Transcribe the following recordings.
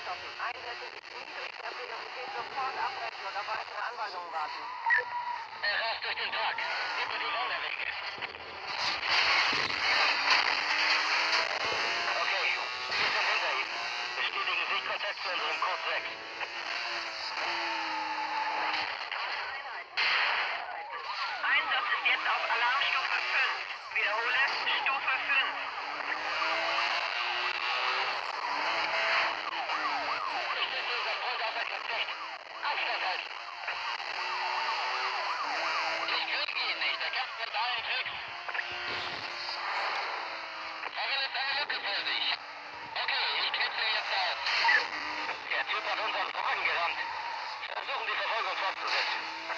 stoppen. Einsätze mit niedrigster Priorität sofort abbrechen und auf weitere Anweisungen warten. Rast durch den Tag. Über die Wanderwege. Okay, wir sind hinter ihm. Bestätigen Sichtkontakt zu unserem Code 6. Einsatz ist jetzt auf Alarmstufe 5. Wiederhole, Stufe 5. Bestätigung unser Punkt außer Gefecht. Abstand halten. Ich kriege ihn nicht. Er kämpft mit allen Tricks. Verwendet eine Lücke für sich. Okay, ich kritzel jetzt auf. Der Typ hat unseren Wagen gerammt. Versuchen die Verfolgung fortzusetzen.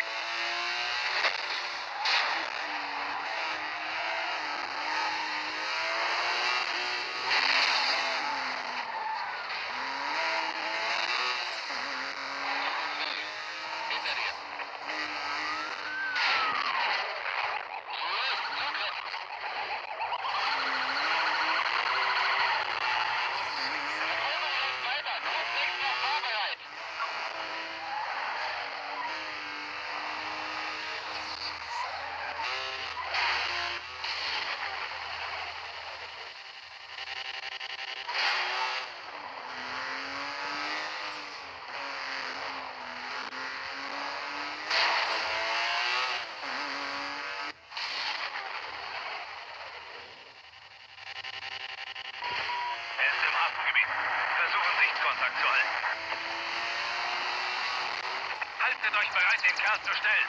Hinter dir. Los, Zugriff. Verfolgung läuft weiter. Code 6 war fahrbereit. Er ist im Hafengebiet. Versuchen Sichtkontakt zu halten. Haltet euch bereit, den Kerl zu stellen.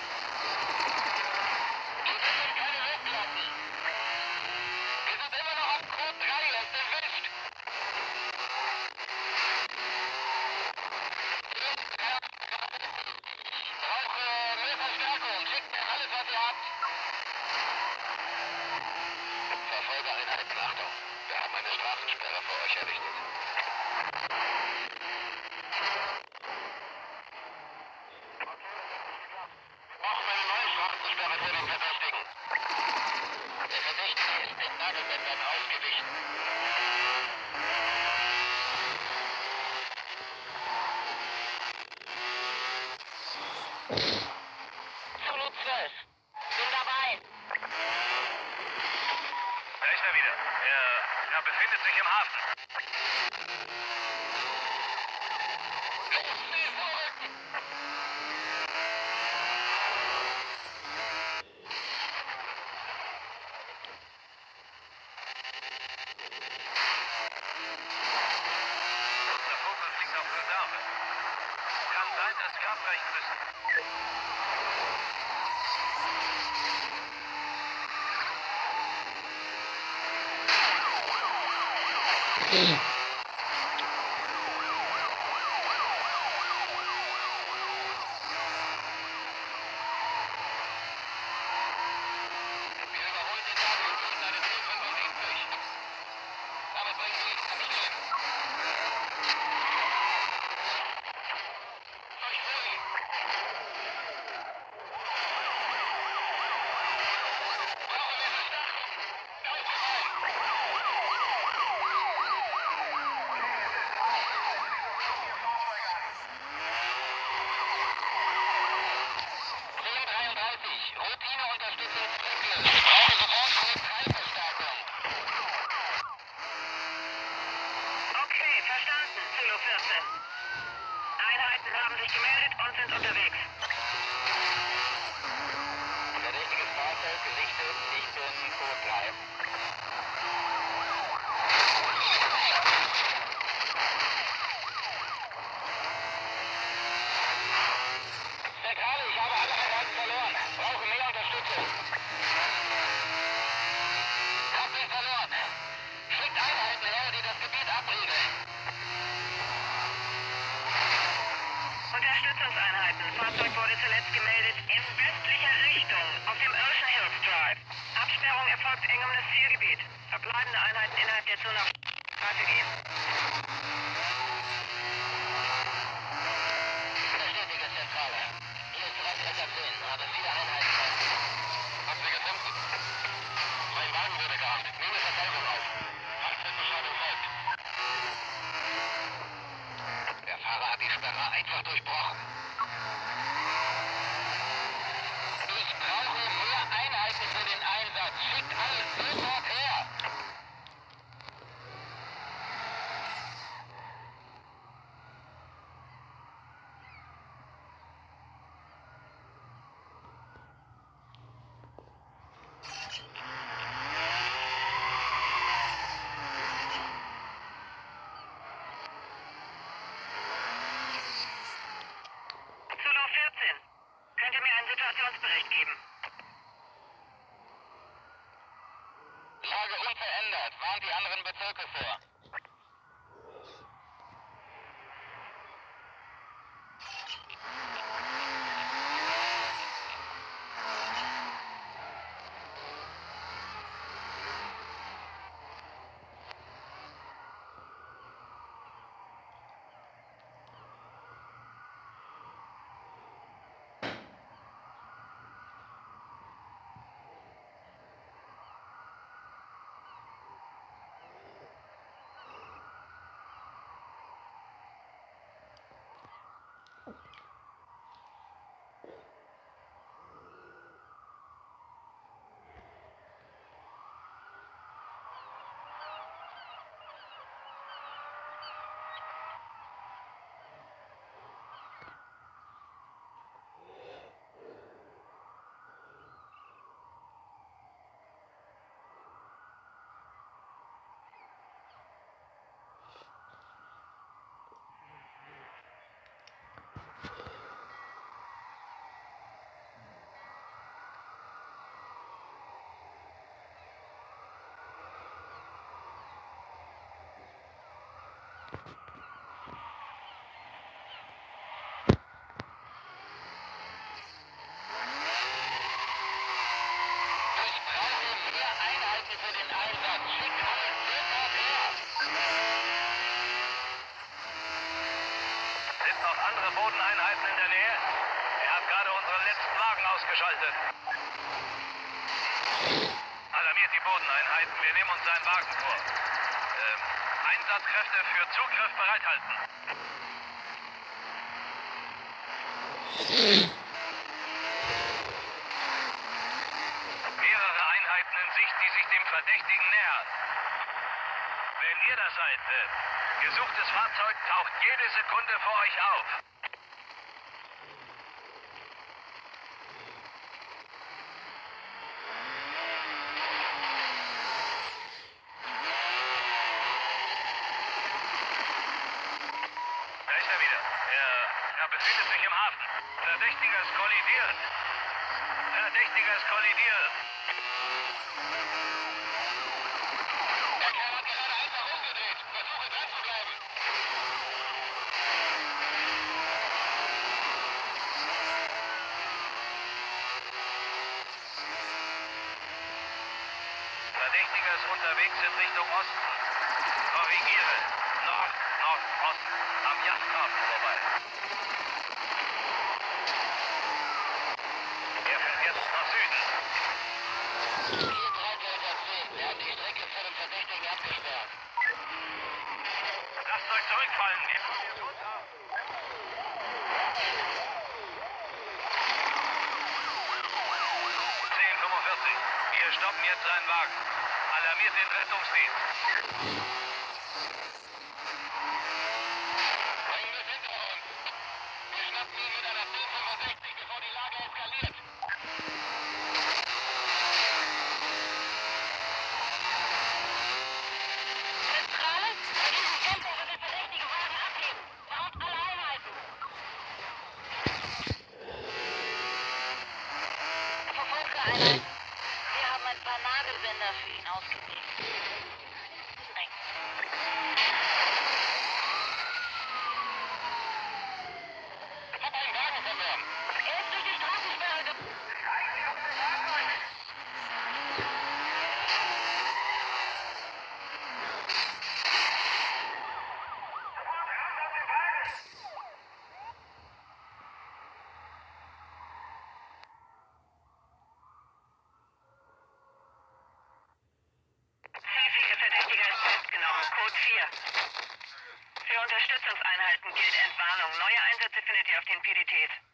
Wir dürfen keine Luft lassen. Wir sind immer noch am Code 3 und erwischt. Ich brauche mehr Verstärkung. Schickt mir alles, was ihr habt. Verfolgereinheiten, Achtung. Wir haben eine Straßensperre für euch errichtet. Wir brauchen eine neue Straßensperre für den Verdächtigen. Der Verdächtige ist den Nagelbändern ausgewichen. Zulu 12. Bin dabei. Da ist er wieder. Er befindet sich im Hafen. Schnell vorrücken. Unser Fokus liegt auf Reserve. Kann sein, dass wir abbrechen müssen. Wir überholen den Navi und müssen eine C-75. Damit bringen wir ihn zum Stehen. Euch wohl. Brauchen wir Verstärkung. Lauf rein. Routineunterstützung Blacklist. Ich brauche sofort Polizeiverstärkung. Okay, verstanden, Zulu 14. Einheiten haben sich gemeldet und sind unterwegs. Verdächtiges Fahrzeug gerichtet. Ich bin Code 3. Zentrale, ich habe alle Einheiten verloren. Brauche mehr Unterstützung. Hab ihn verloren. Schickt Einheiten her, die das Gebiet abriegeln. Unterstützungseinheiten. Fahrzeug wurde zuletzt gemeldet in westlicher Richtung auf dem Ocean Hills Drive. Absperrung erfolgt eng um das Zielgebiet. Verbleibende Einheiten innerhalb der Zone auf Straße gehen. Bestätige Zentrale. Hier ist Landleiter 10. Habe 4 Einheiten. Habt ihr gefunden? Mein Wagen wurde gerammt. Nehme Verfolgung auf. Halbzeitbeschreibung folgt. Sind noch andere Bodeneinheiten in der Nähe? Er hat gerade unseren letzten Wagen ausgeschaltet. Alarmiert die Bodeneinheiten. Wir nehmen uns seinen Wagen vor. Einsatzkräfte für Zugriff bereithalten. Mehrere Einheiten in Sicht, die sich dem Verdächtigen nähern. Wenn ihr das seid, gesuchtes Fahrzeug taucht jede Sekunde vor euch auf. Da ist er wieder. Er befindet sich im Hafen. Verdächtiger ist kollidiert. Verdächtiger ist kollidiert. Der Kerl hat gerade einfach umgedreht. Versuche dran zu bleiben. Verdächtiger ist unterwegs in Richtung Osten. Korrigiere. Nordosten. Am Yachthafen vorbei. Er fährt jetzt nach Süden. Hier 3 Delta 10. Wir haben die Strecke vor dem Verdächtigen abgesperrt. Lasst euch zurückfallen. 10:45. Wir stoppen jetzt seinen Wagen. Alarmiert den Rettungsdienst. Bringen wir es hinter uns. Wir schnappen ihn mit einer 1065, bevor die Lage eskaliert. Zentrale, bei diesem Tempo wird der verdächtige Wagen abheben. Baut alle Einheiten. Verfolgte Einheiten. Wir haben ein paar Nagelbänder für ihn ausgelegt. Nein. Ich hab einen Wagen verloren. Er ist durch die Straßensperre Zielfähige Verdächtiger ist festgenommen. Code 4. Für Unterstützungseinheiten gilt Entwarnung. Neue Einsätze findet ihr auf den PDTs.